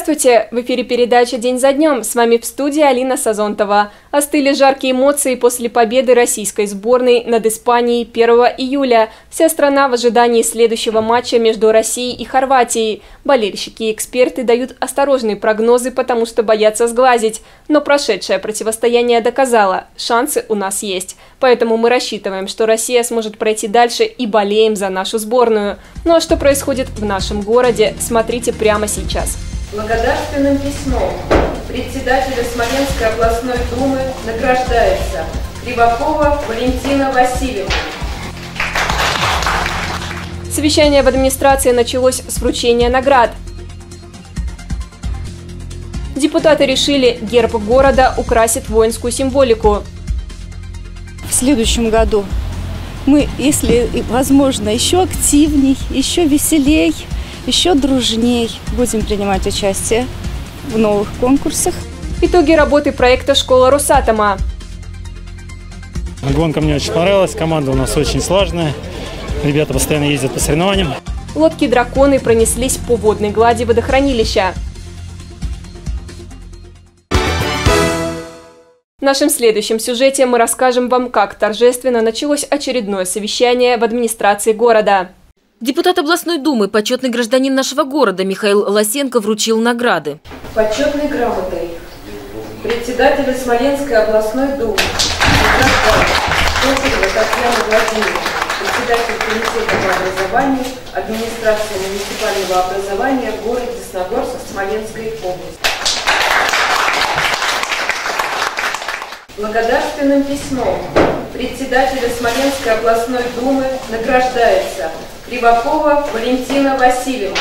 Здравствуйте! В эфире передача «День за днем». С вами в студии Алина Сазонтова. Остыли жаркие эмоции после победы российской сборной над Испанией 1 июля. Вся страна в ожидании следующего матча между Россией и Хорватией. Болельщики и эксперты дают осторожные прогнозы, потому что боятся сглазить. Но прошедшее противостояние доказало – шансы у нас есть. Поэтому мы рассчитываем, что Россия сможет пройти дальше и болеем за нашу сборную. Ну а что происходит в нашем городе, смотрите прямо сейчас. Благодарственным письмом председателя Смоленской областной думы награждается Кривакова Валентина Васильевна. Совещание в администрации началось с вручения наград. Депутаты решили, герб города украсит воинскую символику. В следующем году мы, если возможно, еще активней, еще веселей, еще дружней будем принимать участие в новых конкурсах. Итоги работы проекта «Школа Росатома». Гонка мне очень понравилась, команда у нас очень сложная, ребята постоянно ездят по соревнованиям. Лодки-драконы пронеслись по водной глади водохранилища. В нашем следующем сюжете мы расскажем вам, как торжественно началось очередное совещание в администрации города. Депутат областной думы, почетный гражданин нашего города Михаил Лосенко вручил награды. Почетной грамотой председателя Смоленской областной думы Токарева Татьяна Владимировна, председатель комитета по образованию, администрации муниципального образования в городе Десногорск Смоленской области. Благодарственным письмом председателя Смоленской областной думы награждается Кривакова Валентина Васильевна.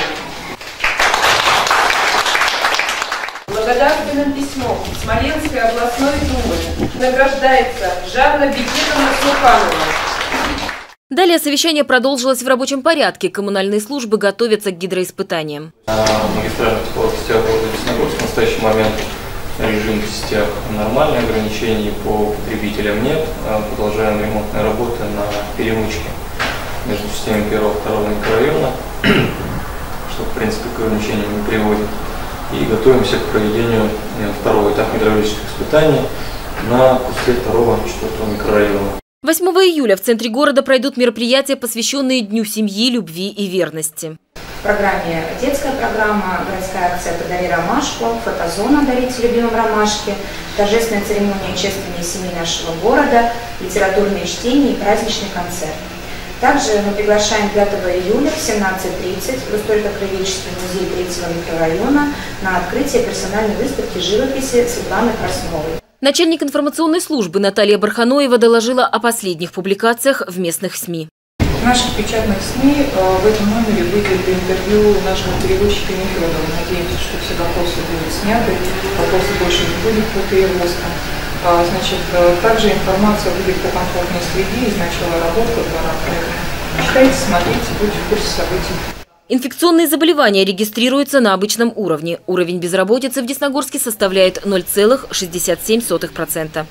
Благодарственным письмом Смоленской областной думы награждается Жанна Бекировна Суханова. Далее совещание продолжилось в рабочем порядке. Коммунальные службы готовятся к гидроиспытаниям. Магистральных тепловых сетях города Десногорск в настоящий момент режим в сетях нормальный, ограничений по потребителям нет. Продолжаем ремонтные работы на перемычке между системой 1-2 микрорайона, что в принципе к ограничениям не приводит. И готовимся к проведению второго этапа гидравлических испытаний на куске 2-4 микрорайона. 8 июля в центре города пройдут мероприятия, посвященные Дню семьи, любви и верности. В программе детская программа, городская акция «Подари ромашку», фотозона «Дарите любимым ромашки», торжественная церемония чествования семьи нашего города, литературные чтения и праздничный концерт. Также мы приглашаем 5 июля в 17:30 в историко-краеведческий музей 3-го микрорайона на открытие персональной выставки живописи Светланы Красновой. Начальник информационной службы Наталья Барханоева доложила о последних публикациях в местных СМИ. В наших печатных СМИ в этом номере выйдет интервью нашего переводчика Нефедова. Надеемся, что все вопросы будут сняты, вопросы больше не будет по перевозкам. Значит, также информация будет по комфортной среде из начала работы до работы. Читайте, смотрите, будьте в курсе событий. Инфекционные заболевания регистрируются на обычном уровне. Уровень безработицы в Десногорске составляет 0,67%.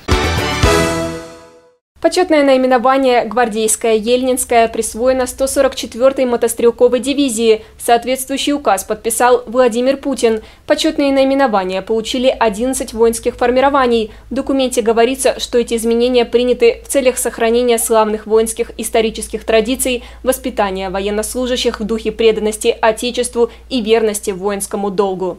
Почетное наименование «Гвардейская Ельнинская» присвоено 144-й мотострелковой дивизии. Соответствующий указ подписал Владимир Путин. Почетные наименования получили 11 воинских формирований. В документе говорится, что эти изменения приняты в целях сохранения славных воинских исторических традиций, воспитания военнослужащих в духе преданности Отечеству и верности воинскому долгу.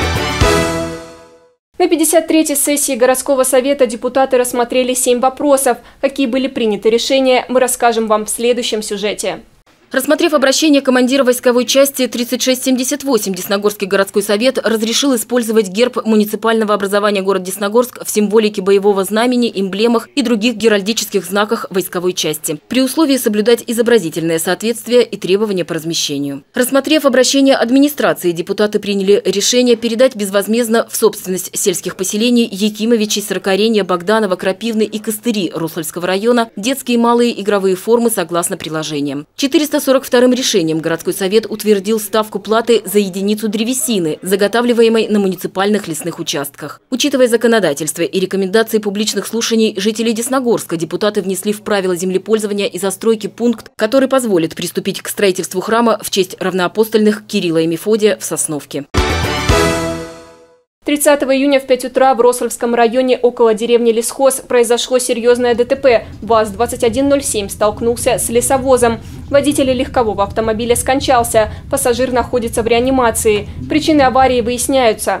На 53-й сессии городского совета депутаты рассмотрели 7 вопросов. Какие были приняты решения, мы расскажем вам в следующем сюжете. Рассмотрев обращение командира войсковой части 3678, Десногорский городской совет разрешил использовать герб муниципального образования города Десногорск в символике боевого знамени, эмблемах и других геральдических знаках войсковой части, при условии соблюдать изобразительное соответствие и требования по размещению. Рассмотрев обращение администрации, депутаты приняли решение передать безвозмездно в собственность сельских поселений Якимовичей, Сорокоренья, Богданова, Крапивны и Костыри Руслальского района детские и малые игровые формы согласно приложениям. 442-м решением городской совет утвердил ставку платы за единицу древесины, заготавливаемой на муниципальных лесных участках. Учитывая законодательство и рекомендации публичных слушаний жителей Десногорска, депутаты внесли в правила землепользования и застройки пункт, который позволит приступить к строительству храма в честь равноапостольных Кирилла и Мефодия в Сосновке. 30 июня в 5 утра в Рославском районе около деревни Лесхоз произошло серьезное ДТП. ВАЗ-2107 столкнулся с лесовозом. Водитель легкового автомобиля скончался. Пассажир находится в реанимации. Причины аварии выясняются.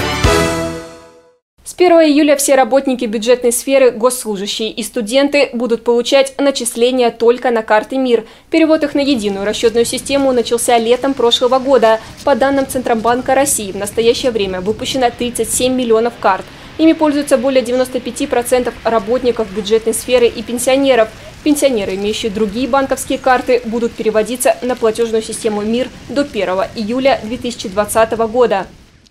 С 1 июля все работники бюджетной сферы, госслужащие и студенты будут получать начисления только на карты МИР. Перевод их на единую расчетную систему начался летом прошлого года. По данным Центробанка России, в настоящее время выпущено 37 миллионов карт. Ими пользуются более 95% работников бюджетной сферы и пенсионеров. Пенсионеры, имеющие другие банковские карты, будут переводиться на платежную систему МИР до 1 июля 2020 года.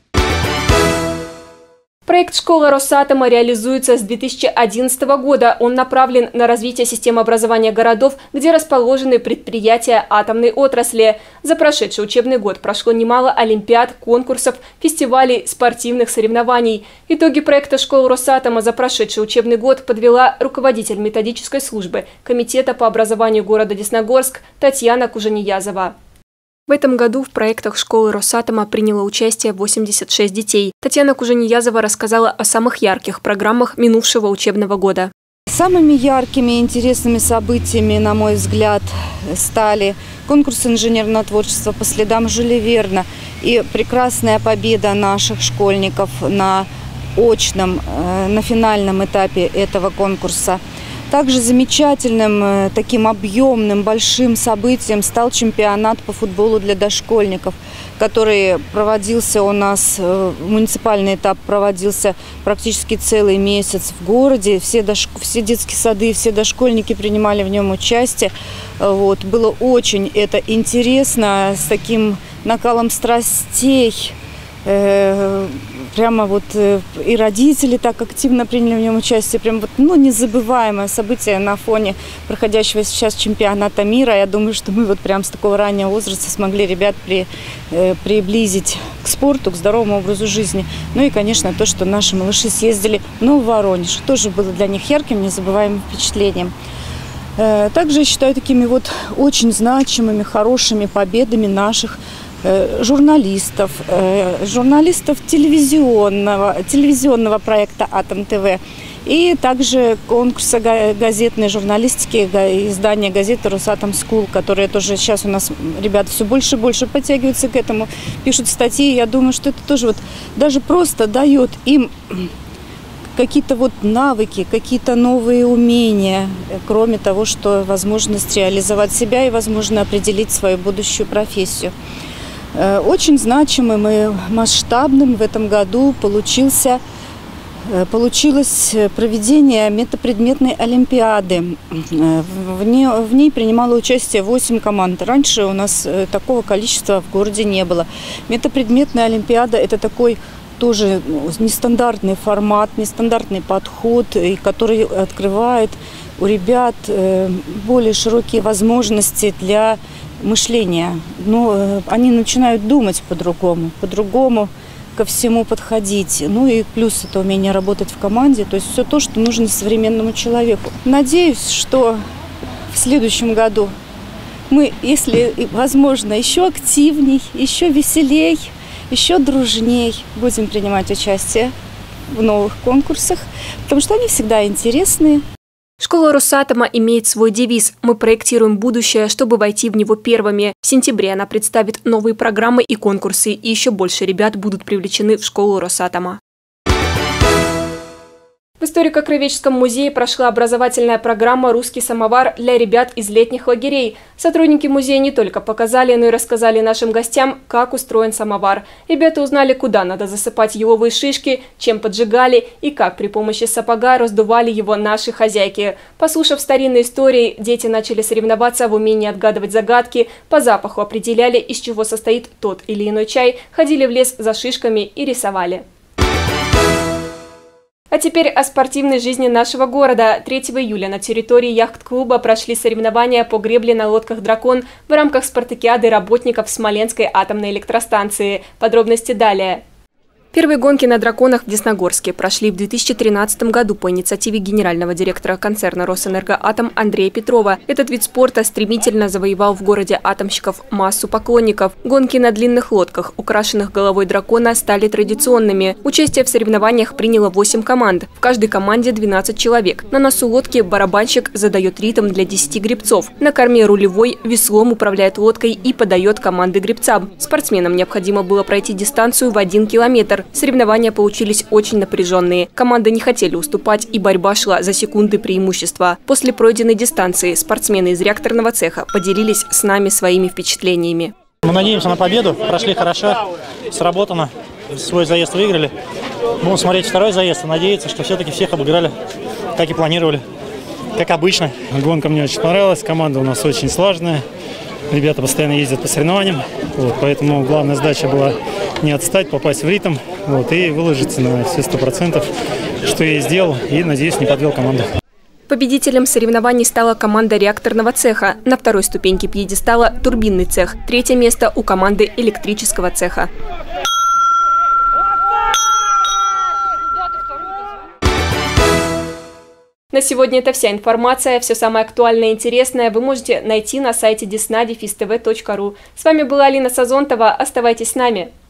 Проект «Школа Росатома» реализуется с 2011 года. Он направлен на развитие системы образования городов, где расположены предприятия атомной отрасли. За прошедший учебный год прошло немало олимпиад, конкурсов, фестивалей, спортивных соревнований. Итоги проекта «Школа Росатома» за прошедший учебный год подвела руководитель методической службы Комитета по образованию города Десногорск Татьяна Кужаниязова. В этом году в проектах школы Росатома приняло участие 86 детей. Татьяна Кужаниязова рассказала о самых ярких программах минувшего учебного года. Самыми яркими и интересными событиями, на мой взгляд, стали конкурс инженерного творчества по следам Жюля Верна и прекрасная победа наших школьников на финальном этапе этого конкурса. Также замечательным, таким объемным, большим событием стал чемпионат по футболу для дошкольников, который проводился у нас, муниципальный этап проводился практически целый месяц в городе. Все детские сады, все дошкольники принимали в нем участие. Было очень это интересно, с таким накалом страстей. И родители так активно приняли в нем участие. Незабываемое событие на фоне проходящего сейчас чемпионата мира. Я думаю, что мы с такого раннего возраста смогли ребят приблизить к спорту, к здоровому образу жизни. Ну и, конечно, то, что наши малыши съездили в Воронеж, тоже было для них ярким, незабываемым впечатлением. Также я считаю такими очень значимыми, хорошими победами наших журналистов телевизионного проекта «Атом ТВ» и также конкурса газетной журналистики, издания газеты «Росатом Скул», которые тоже сейчас у нас ребята все больше и больше подтягиваются к этому, пишут статьи. Я думаю, что это тоже даже просто дает им какие-то навыки, какие-то новые умения, кроме того, что возможность реализовать себя и, возможно, определить свою будущую профессию. Очень значимым и масштабным в этом году получилось проведение метапредметной олимпиады. В ней принимало участие 8 команд. Раньше у нас такого количества в городе не было. Метапредметная олимпиада – это такой тоже нестандартный формат, нестандартный подход, который открывает у ребят более широкие возможности для мышления. Они начинают думать по-другому ко всему подходить. И плюс это умение работать в команде, то есть все то, что нужно современному человеку. Надеюсь, что в следующем году мы, если возможно, еще активней, еще веселей, еще дружней будем принимать участие в новых конкурсах, потому что они всегда интересные. Школа Росатома имеет свой девиз «Мы проектируем будущее, чтобы войти в него первыми». В сентябре она представит новые программы и конкурсы, и еще больше ребят будут привлечены в школу Росатома. В историко-краеведческом музее прошла образовательная программа «Русский самовар» для ребят из летних лагерей. Сотрудники музея не только показали, но и рассказали нашим гостям, как устроен самовар. Ребята узнали, куда надо засыпать еловые шишки, чем поджигали и как при помощи сапога раздували его наши хозяйки. Послушав старинные истории, дети начали соревноваться в умении отгадывать загадки, по запаху определяли, из чего состоит тот или иной чай, ходили в лес за шишками и рисовали. А теперь о спортивной жизни нашего города. 3 июля на территории яхт-клуба прошли соревнования по гребле на лодках «Дракон» в рамках спартакиады работников Смоленской атомной электростанции. Подробности далее. Первые гонки на драконах в Десногорске прошли в 2013 году по инициативе генерального директора концерна «Росэнергоатом» Андрея Петрова. Этот вид спорта стремительно завоевал в городе атомщиков массу поклонников. Гонки на длинных лодках, украшенных головой дракона, стали традиционными. Участие в соревнованиях приняло 8 команд. В каждой команде 12 человек. На носу лодки барабанщик задает ритм для 10 гребцов. На корме рулевой веслом управляет лодкой и подает команды гребцам. Спортсменам необходимо было пройти дистанцию в 1 километр. Соревнования получились очень напряженные. Команды не хотели уступать, и борьба шла за секунды преимущества. После пройденной дистанции спортсмены из реакторного цеха поделились с нами своими впечатлениями. Мы надеемся на победу. Прошли хорошо, сработано. Свой заезд выиграли. Будем смотреть второй заезд и надеяться, что все-таки всех обыграли, как и планировали. Как обычно. Гонка мне очень понравилась. Команда у нас очень слаженная. Ребята постоянно ездят по соревнованиям. Поэтому главная задача была не отстать, попасть в ритм и выложиться на все 100%, что я и сделал. И, надеюсь, не подвел команду. Победителем соревнований стала команда реакторного цеха. На второй ступеньке пьедестала – турбинный цех. Третье место у команды электрического цеха. На сегодня это вся информация. Все самое актуальное и интересное вы можете найти на сайте desna-tv.ru. С вами была Алина Сазонтова. Оставайтесь с нами.